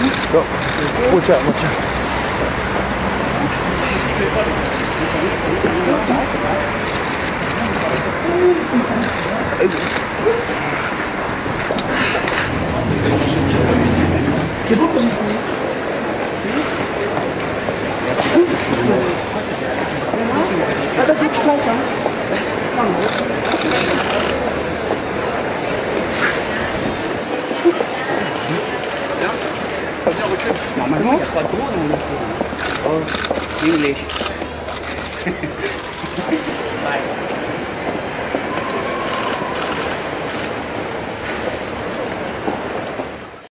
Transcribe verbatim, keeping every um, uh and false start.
Non, watch out, watch out. C'est beau comme ça. Ah bah c'est tout ça, hein. Normalement, il n'y a pas de gros dans le métier. Oh, English. Bye.